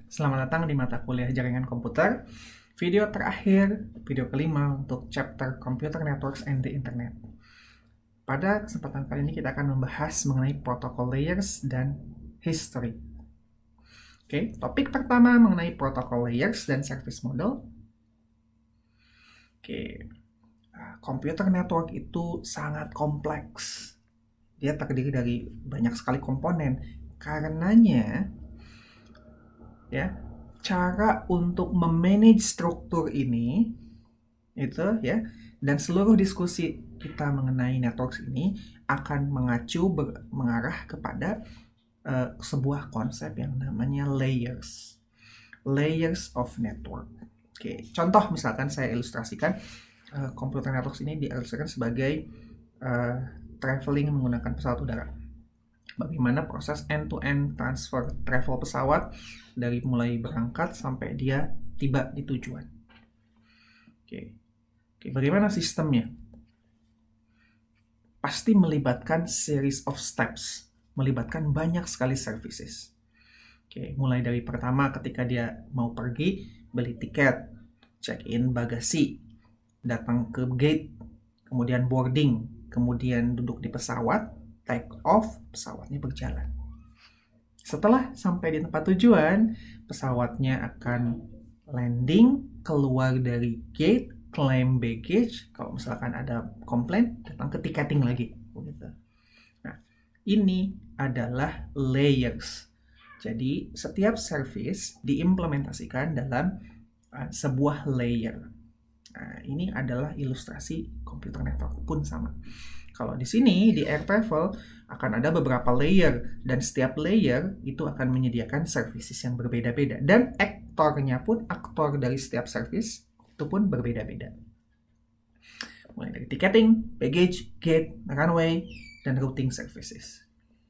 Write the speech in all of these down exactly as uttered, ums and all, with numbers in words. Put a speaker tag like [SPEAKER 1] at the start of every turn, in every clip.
[SPEAKER 1] Selamat datang di mata kuliah jaringan komputer. Video terakhir, video kelima untuk chapter Computer Networks and the Internet. Pada kesempatan kali ini kita akan membahas mengenai protocol layers dan history. Oke, topik pertama mengenai protocol layers dan service model. Oke, computer network itu sangat kompleks. Dia terdiri dari banyak sekali komponen. Karenanya, ya, cara untuk memanage struktur ini itu ya, dan seluruh diskusi kita mengenai networks ini akan mengacu ber, mengarah kepada uh, sebuah konsep yang namanya layers. Layers of network. Oke, contoh misalkan saya ilustrasikan uh, computer networks ini diilustrasikan sebagai uh, traveling menggunakan pesawat udara. Bagaimana proses end-to-end transfer travel pesawat dari mulai berangkat sampai dia tiba di tujuan. Oke, Oke bagaimana sistemnya? Pasti melibatkan series of steps, melibatkan banyak sekali services. Oke, mulai dari pertama ketika dia mau pergi, beli tiket, check-in bagasi, datang ke gate, kemudian boarding, kemudian duduk di pesawat, take off, pesawatnya berjalan. Setelah sampai di tempat tujuan, pesawatnya akan landing, keluar dari gate, claim baggage, kalau misalkan ada komplain, datang ke ticketing lagi. Nah, ini adalah layers. Jadi, setiap service diimplementasikan dalam uh, sebuah layer. Nah, ini adalah ilustrasi komputer network pun sama. Kalau di sini, di air travel, akan ada beberapa layer. Dan setiap layer itu akan menyediakan services yang berbeda-beda. Dan aktornya pun, aktor dari setiap service, itu pun berbeda-beda. Mulai dari ticketing, baggage, gate, runway, dan routing services.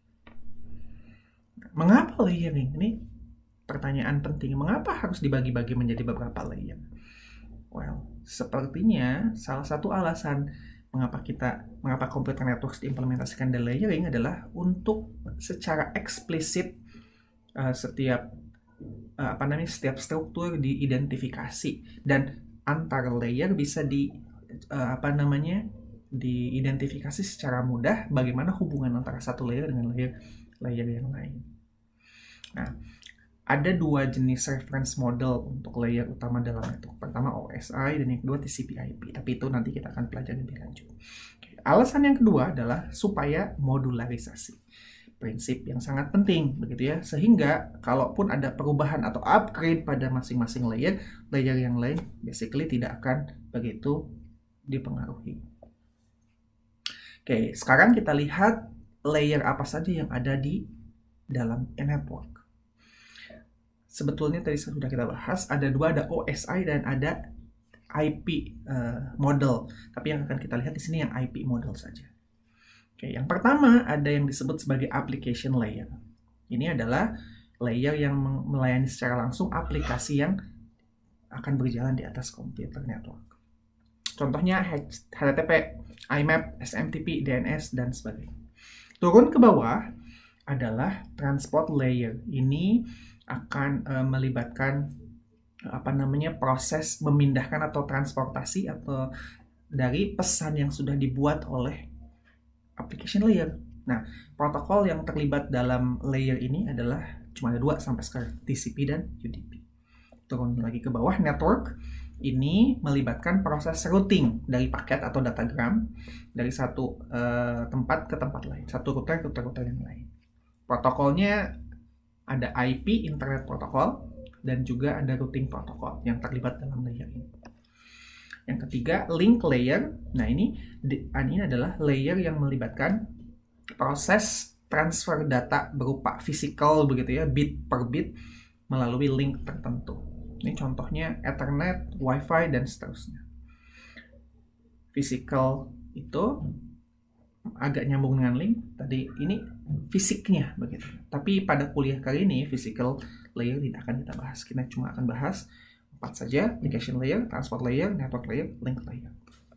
[SPEAKER 1] Mengapa layering? Ini pertanyaan penting. Mengapa harus dibagi-bagi menjadi beberapa layer? Well, sepertinya salah satu alasan mengapa kita mengapa computer networks diimplementasikan dan layering adalah untuk secara eksplisit uh, setiap uh, apa namanya setiap struktur diidentifikasi dan antar layer bisa di uh, apa namanya diidentifikasi secara mudah bagaimana hubungan antara satu layer dengan layer layer yang lain. Nah, ada dua jenis reference model untuk layer utama dalam network. Pertama O S I dan yang kedua T C P/I P. Tapi itu nanti kita akan pelajari lebih lanjut. Oke. Alasan yang kedua adalah supaya modularisasi. Prinsip yang sangat penting, begitu ya. Sehingga kalaupun ada perubahan atau upgrade pada masing-masing layer, layer yang lain basically tidak akan begitu dipengaruhi. Oke, sekarang kita lihat layer apa saja yang ada di dalam network. Sebetulnya tadi sudah kita bahas, ada dua, ada O S I dan ada I P uh, model. Tapi yang akan kita lihat di sini yang I P model saja. Oke, yang pertama ada yang disebut sebagai application layer. Ini adalah layer yang melayani secara langsung aplikasi yang akan berjalan di atas komputer network. Contohnya H T T P, I M A P, S M T P, D N S, dan sebagainya. Turun ke bawah adalah transport layer. Ini akan uh, melibatkan uh, apa namanya proses memindahkan atau transportasi atau dari pesan yang sudah dibuat oleh application layer. Nah, protokol yang terlibat dalam layer ini adalah cuma ada dua sampai sekarang, T C P dan U D P. Turun lagi ke bawah, network ini melibatkan proses routing dari paket atau datagram dari satu uh, tempat ke tempat lain, satu router ke router yang lain. Protokolnya ada I P, Internet Protocol, dan juga ada routing protocol yang terlibat dalam layer ini. Yang ketiga, link layer. Nah, ini, ini adalah layer yang melibatkan proses transfer data berupa physical, begitu ya, bit per bit, melalui link tertentu. Ini contohnya Ethernet, Wi-Fi, dan seterusnya. Physical itu agak nyambung dengan link tadi, ini fisiknya begitu. Tapi pada kuliah kali ini physical layer tidak akan kita bahas. Kita cuma akan bahas empat saja: application layer, transport layer, network layer, link layer.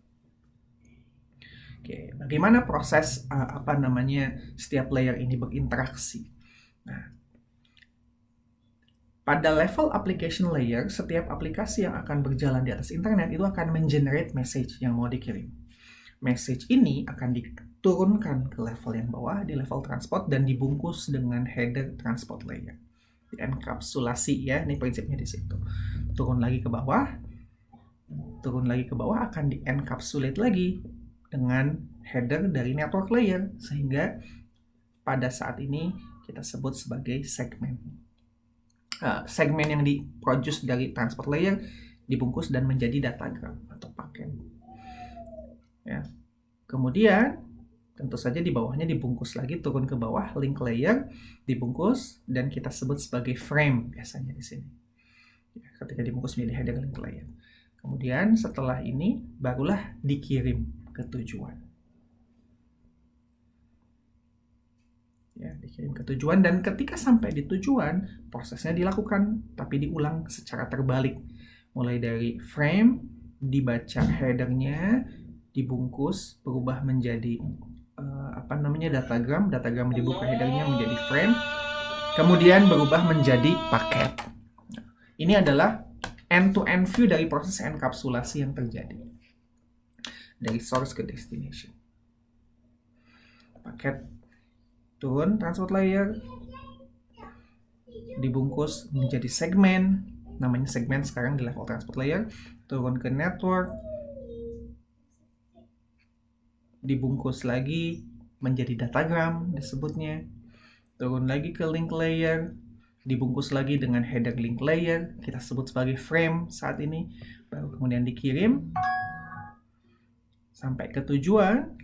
[SPEAKER 1] Oke, bagaimana proses uh, apa namanya setiap layer ini berinteraksi? Nah, pada level application layer, setiap aplikasi yang akan berjalan di atas internet itu akan men-generate message yang mau dikirim. Message ini akan diturunkan ke level yang bawah, di level transport, dan dibungkus dengan header transport layer. Enkapsulasi ya, ini prinsipnya di situ. Turun lagi ke bawah, turun lagi ke bawah akan di-encapsulate lagi dengan header dari network layer, sehingga pada saat ini kita sebut sebagai segmen. Uh, segmen yang diproduce dari transport layer dibungkus dan menjadi datagram atau paket. Ya. Kemudian tentu saja di bawahnya dibungkus lagi, turun ke bawah, link layer dibungkus dan kita sebut sebagai frame biasanya di sini. Ya, ketika dibungkus menjadi header link layer. Kemudian setelah ini barulah dikirim ke tujuan. Ya, dikirim ke tujuan, dan ketika sampai di tujuan prosesnya dilakukan tapi diulang secara terbalik, mulai dari frame, dibaca headernya, dibungkus, berubah menjadi uh, apa namanya datagram, datagram dibuka headernya menjadi frame, kemudian berubah menjadi paket. Ini adalah end-to-end view dari proses enkapsulasi yang terjadi dari source ke destination. Paket turun transport layer, dibungkus menjadi segmen, namanya segmen sekarang di level transport layer, turun ke network, dibungkus lagi menjadi datagram disebutnya, turun lagi ke link layer, dibungkus lagi dengan header link layer, kita sebut sebagai frame saat ini, baru kemudian dikirim sampai ke tujuan.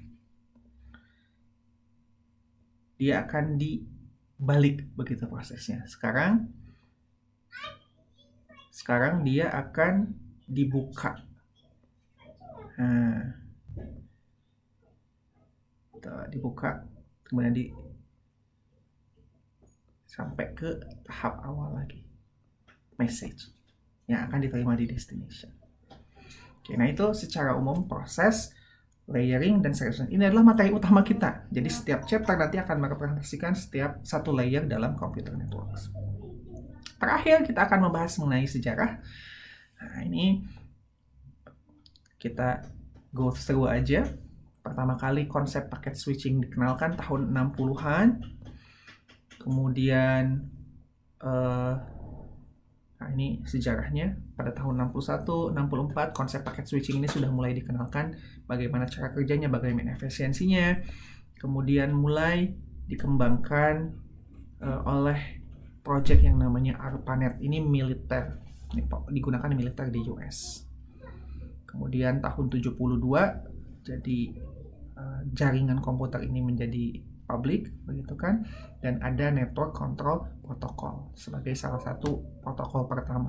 [SPEAKER 1] Dia akan dibalik begitu prosesnya. Sekarang sekarang dia akan dibuka. Nah, dibuka kemudian di sampai ke tahap awal lagi, message yang akan diterima di destination. Oke, nah itu secara umum proses layering dan segmentation. Ini adalah materi utama kita. Jadi setiap chapter nanti akan merepresentasikan setiap satu layer dalam computer networks. Terakhir kita akan membahas mengenai sejarah. Nah, ini kita go through aja. Pertama kali konsep paket switching dikenalkan tahun enam puluhan. Kemudian uh, nah ini sejarahnya, pada tahun enam puluh satu enam puluh empat konsep paket switching ini sudah mulai dikenalkan, bagaimana cara kerjanya, bagaimana efisiensinya. Kemudian mulai dikembangkan uh, oleh project yang namanya ARPANET, ini militer, ini digunakan di militer di U S. Kemudian tahun tujuh puluh dua jadi uh, jaringan komputer ini menjadi public, begitu kan, dan ada network control protocol sebagai salah satu protokol pertama.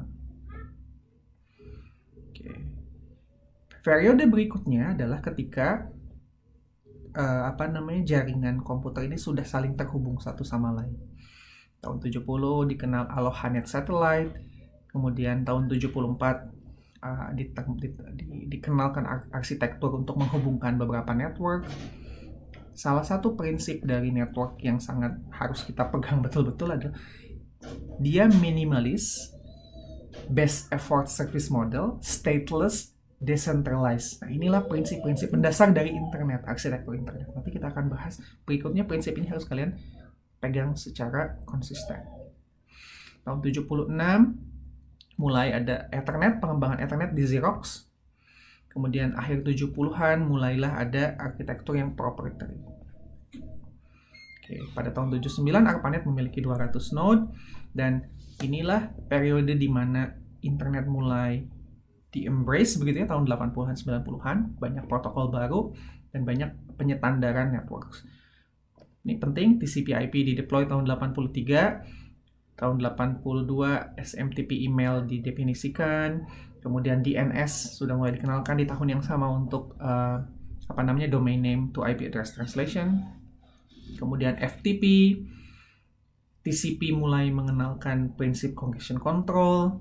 [SPEAKER 1] Oke. Periode berikutnya adalah ketika uh, apa namanya jaringan komputer ini sudah saling terhubung satu sama lain. Tahun tujuh puluh dikenal Alohanet Satellite, kemudian tahun tujuh puluh empat uh, di, di, di, dikenalkan arsitektur untuk menghubungkan beberapa network. Salah satu prinsip dari network yang sangat harus kita pegang betul-betul adalah dia minimalis, best effort service model, stateless, decentralized. Nah, inilah prinsip-prinsip mendasar dari internet, arsitektur internet. Nanti kita akan bahas berikutnya, prinsip ini harus kalian pegang secara konsisten. Tahun tujuh puluh enam mulai ada Ethernet, pengembangan Ethernet di Xerox. Kemudian akhir tujuh puluhan mulailah ada arsitektur yang proprietary. Oke, pada tahun tujuh puluh sembilan ARPANET memiliki dua ratus node, dan inilah periode di mana internet mulai di-embrace begitu ya, tahun delapan puluhan sembilan puluhan, banyak protokol baru dan banyak penyetandaran networks. Ini penting, T C P I P di-deploy tahun delapan puluh tiga, tahun delapan puluh dua S M T P email didefinisikan. Kemudian D N S sudah mulai dikenalkan di tahun yang sama untuk uh, apa namanya domain name to I P address translation. Kemudian F T P, T C P mulai mengenalkan prinsip congestion control.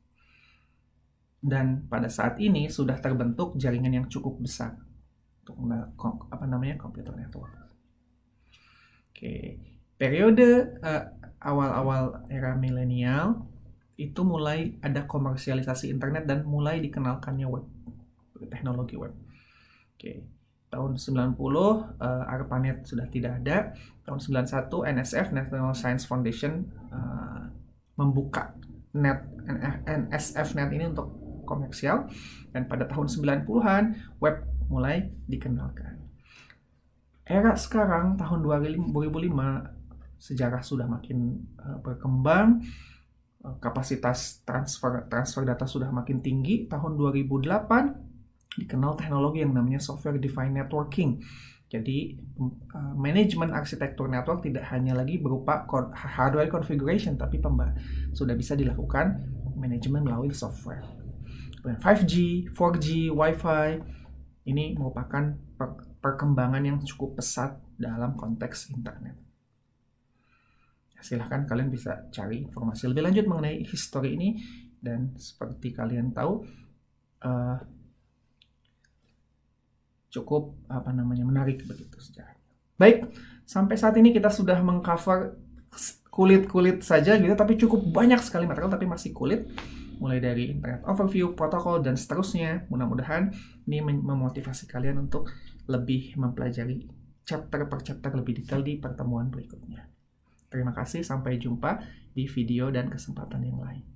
[SPEAKER 1] Dan pada saat ini sudah terbentuk jaringan yang cukup besar untuk apa namanya computer network. Oke, periode uh, awal-awal era milenial itu mulai ada komersialisasi internet dan mulai dikenalkannya web, teknologi web. Oke, tahun sembilan puluh uh, ARPANET sudah tidak ada. Tahun sembilan puluh satu N S F, National Science Foundation, uh, membuka net N S F net ini untuk komersial, dan pada tahun sembilan puluhan web mulai dikenalkan. Era sekarang tahun dua ribu lima, sejarah sudah makin uh, berkembang, uh, kapasitas transfer transfer data sudah makin tinggi. Tahun dua ribu delapan dikenal teknologi yang namanya software defined networking. Jadi uh, manajemen arsitektur network tidak hanya lagi berupa hardware configuration, tapi sudah bisa dilakukan manajemen melalui software. lima G, empat G, Wi-Fi ini merupakan per perkembangan yang cukup pesat dalam konteks internet. Silahkan kalian bisa cari informasi lebih lanjut mengenai histori ini, dan seperti kalian tahu uh, cukup apa namanya menarik begitu sejarahnya. Baik, sampai saat ini kita sudah mengcover kulit-kulit saja gitu, tapi cukup banyak sekali material, tapi masih kulit. Mulai dari internet overview, protokol, dan seterusnya. Mudah-mudahan ini memotivasi kalian untuk lebih mempelajari chapter per chapter lebih detail di pertemuan berikutnya. Terima kasih, sampai jumpa di video dan kesempatan yang lain.